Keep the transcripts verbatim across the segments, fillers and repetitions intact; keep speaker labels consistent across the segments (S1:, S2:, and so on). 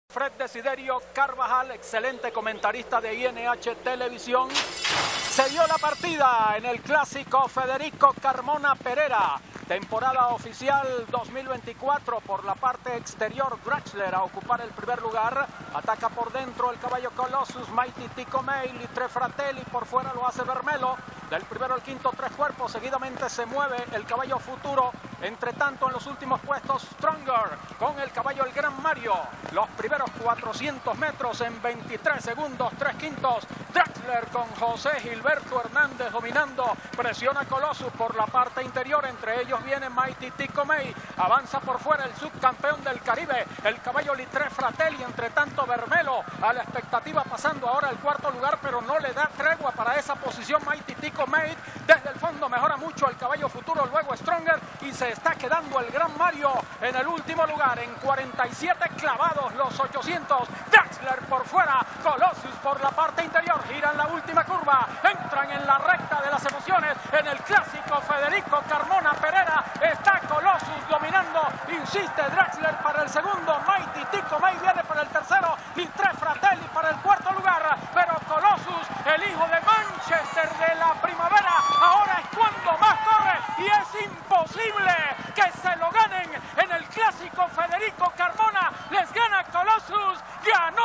S1: Fred Desiderio Carvajal, excelente comentarista de I N H Televisión, se dio la partida en el clásico Federico Carmona Pereira. Temporada oficial dos mil veinticuatro, por la parte exterior Draxler a ocupar el primer lugar. Ataca por dentro el caballo Colossus, Mighty Tico Mail y Tre Fratelli, por fuera lo hace Vermelo. Del primero al quinto tres cuerpos, seguidamente se mueve el caballo Futuro. Entre tanto en los últimos puestos Stronger con el caballo El Gran Mario. Los primeros cuatrocientos metros en veintitrés segundos, tres quintos. Draxler con José Gilberto Hernández dominando. Presiona Colossus por la parte interior, entre ellos viene Mighty Tico May, avanza por fuera el subcampeón del Caribe, el caballo Tre Fratelli. Entre tanto Vermelo a la expectativa, pasando ahora al cuarto lugar, pero no le da tregua para esa posición Mighty Tico May. Desde el fondo mejora mucho el caballo Futuro, luego Stronger, y se está quedando el Gran Mario en el último lugar en cuarenta y siete clavados los ochocientos. Draxler por fuera, Colossus por la parte interior, giran la última curva, entran en la recta de las emociones en el clásico Federico Carmona Pereira. Está Colossus dominando, insiste Draxler para el segundo, Mighty Tico May viene para el tercero y Tre Fratelli para el cuarto lugar, pero Colossus, el hijo de Manchester de la primavera, ahora es cuando más corre y es imposible que se lo ganen en el clásico Federico Carmona. Les gana Colossus, ganó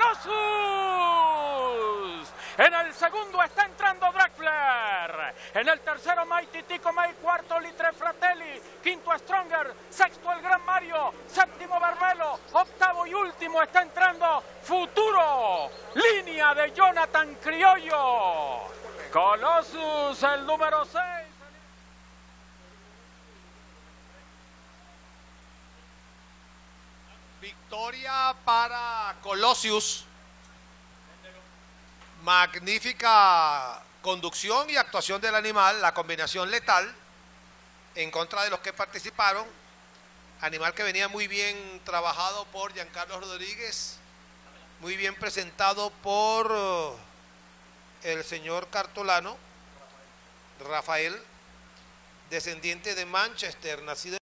S1: Colossus. En el segundo está entrando Draxler, en el tercero Mighty Tico May, cuarto Tre Fratelli, quinto Stronger, sexto el Gran Mario, séptimo Vermelo, octavo y último está entrando Futuro, línea de Jonathan Criollo. Colossus, el número seis.
S2: Victoria para Colossus. Magnífica conducción y actuación del animal, la combinación letal en contra de los que participaron. Animal que venía muy bien trabajado por Giancarlo Rodríguez, muy bien presentado por uh, el señor Cartolano, Rafael, descendiente de Manchester, nacido